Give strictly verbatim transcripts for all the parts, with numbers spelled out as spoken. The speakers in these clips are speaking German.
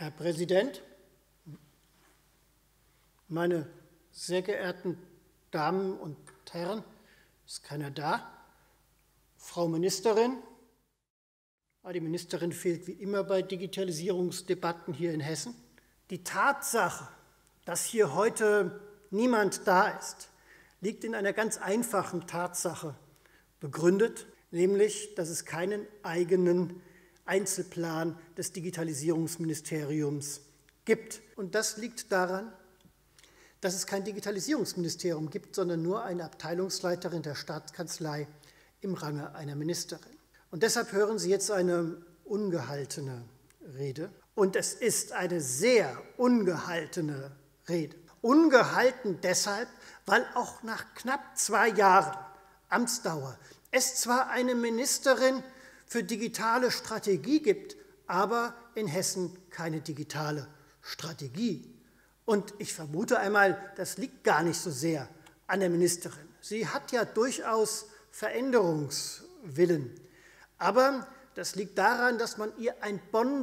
Herr Präsident, meine sehr geehrten Damen und Herren, ist keiner da? Frau Ministerin, die Ministerin fehlt wie immer bei Digitalisierungsdebatten hier in Hessen. Die Tatsache, dass hier heute niemand da ist, liegt in einer ganz einfachen Tatsache begründet, nämlich, dass es keinen eigenen Einzelplan des Digitalisierungsministeriums gibt. Und das liegt daran, dass es kein Digitalisierungsministerium gibt, sondern nur eine Abteilungsleiterin der Staatskanzlei im Range einer Ministerin. Und deshalb hören Sie jetzt eine ungehaltene Rede. Und es ist eine sehr ungehaltene Rede. Ungehalten deshalb, weil auch nach knapp zwei Jahren Amtsdauer es zwar eine Ministerin für digitale Strategie gibt, aber in Hessen keine digitale Strategie. Und ich vermute einmal, das liegt gar nicht so sehr an der Ministerin. Sie hat ja durchaus Veränderungswillen. Aber das liegt daran, dass man ihr ein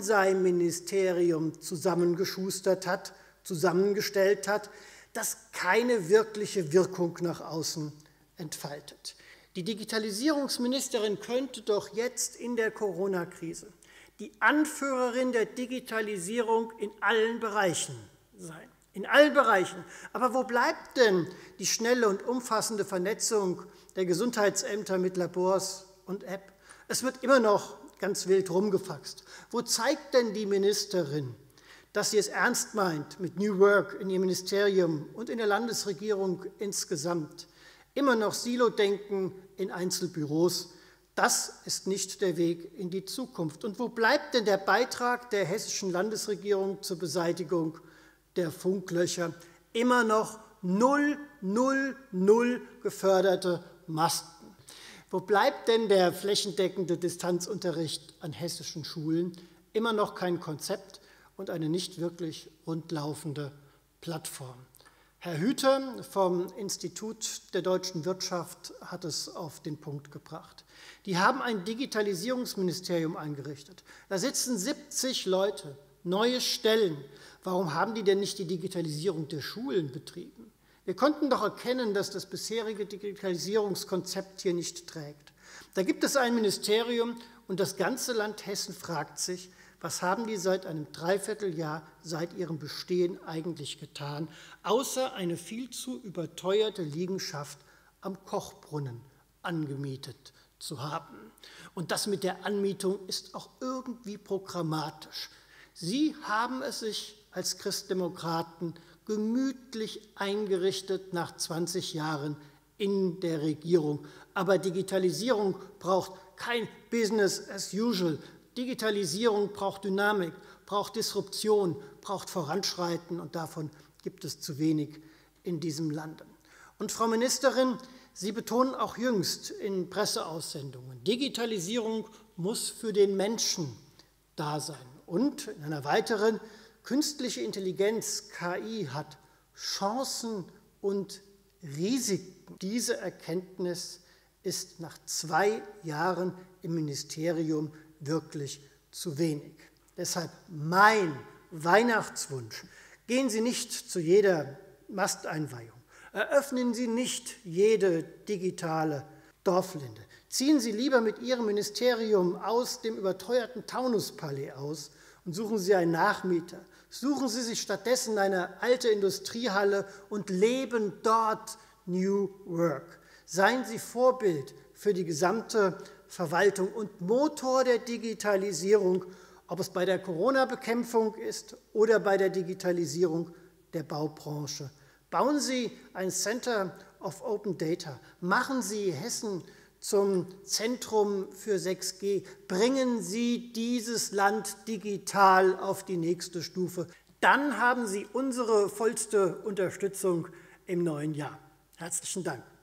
Bonsai-Ministerium zusammengeschustert hat, zusammengestellt hat, das keine wirkliche Wirkung nach außen entfaltet. Die Digitalisierungsministerin könnte doch jetzt in der Corona-Krise die Anführerin der Digitalisierung in allen Bereichen sein. In allen Bereichen. Aber wo bleibt denn die schnelle und umfassende Vernetzung der Gesundheitsämter mit Labors und App? Es wird immer noch ganz wild rumgefaxt. Wo zeigt denn die Ministerin, dass sie es ernst meint mit New Work in ihrem Ministerium und in der Landesregierung insgesamt? Immer noch Silo-Denken in Einzelbüros, das ist nicht der Weg in die Zukunft. Und wo bleibt denn der Beitrag der hessischen Landesregierung zur Beseitigung der Funklöcher? Immer noch null, null, null geförderte Masten. Wo bleibt denn der flächendeckende Distanzunterricht an hessischen Schulen? Immer noch kein Konzept und eine nicht wirklich rundlaufende Plattform. Herr Hüter vom Institut der deutschen Wirtschaft hat es auf den Punkt gebracht. Die haben ein Digitalisierungsministerium eingerichtet. Da sitzen siebzig Leute, neue Stellen. Warum haben die denn nicht die Digitalisierung der Schulen betrieben? Wir konnten doch erkennen, dass das bisherige Digitalisierungskonzept hier nicht trägt. Da gibt es ein Ministerium und das ganze Land Hessen fragt sich, was haben die seit einem Dreivierteljahr, seit ihrem Bestehen eigentlich getan, außer eine viel zu überteuerte Liegenschaft am Kochbrunnen angemietet zu haben. Und das mit der Anmietung ist auch irgendwie programmatisch. Sie haben es sich als Christdemokraten gemütlich eingerichtet nach zwanzig Jahren in der Regierung. Aber Digitalisierung braucht kein Business as usual. Digitalisierung braucht Dynamik, braucht Disruption, braucht Voranschreiten, und davon gibt es zu wenig in diesem Lande. Und Frau Ministerin, Sie betonen auch jüngst in Presseaussendungen, Digitalisierung muss für den Menschen da sein. Und in einer weiteren, künstliche Intelligenz, K I, hat Chancen und Risiken. Diese Erkenntnis ist nach zwei Jahren im Ministerium wirklich zu wenig. Deshalb mein Weihnachtswunsch: Gehen Sie nicht zu jeder Masteinweihung, eröffnen Sie nicht jede digitale Dorflinde, ziehen Sie lieber mit Ihrem Ministerium aus dem überteuerten Taunuspalais aus und suchen Sie einen Nachmieter. Suchen Sie sich stattdessen eine alte Industriehalle und leben dort New Work. Seien Sie Vorbild für die gesamte Verwaltung und Motor der Digitalisierung, ob es bei der Corona-Bekämpfung ist oder bei der Digitalisierung der Baubranche. Bauen Sie ein Center of Open Data. Machen Sie Hessen zum Zentrum für sechs G. Bringen Sie dieses Land digital auf die nächste Stufe. Dann haben Sie unsere vollste Unterstützung im neuen Jahr. Herzlichen Dank.